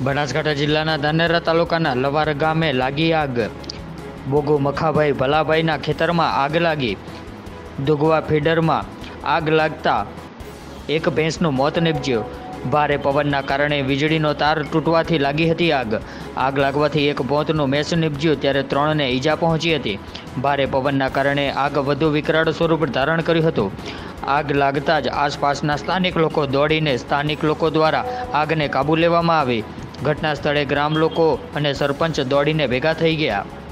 બનાસકાંઠા જિલ્લાના ધાનેરા તાલુકાના લવાર ગામે લાગી આગ। બોગુ મખાભાઈ ભલાભાઈના ખેતરમાં આગ લાગી। દુગવા ફીડરમાં આગ લાગતા એક ભેંસનું મોત નીપજ્યું। ભારે પવનના કારણે વીજળીનો તાર તૂટવાથી લાગી હતી આગ। આગ લાગવાથી એક ભોંતનું મેસ નીપજ્યું ત્યારે 3ને ઈજા પહોંચી હતી। ભારે પવનના કારણે આગ વધુ વિકરાળ સ્વરૂપ ધારણ કર્યું હતું। આગ લાગતા જ આસપાસના સ્થાનિક લોકો દોડીને સ્થાનિક લોકો દ્વારા આગને કાબૂ લેવામાં આવી। ઘટના સ્થળે ગ્રામ લોકો અને સરપંચ દોડીને ભેગા થઈ ગયા।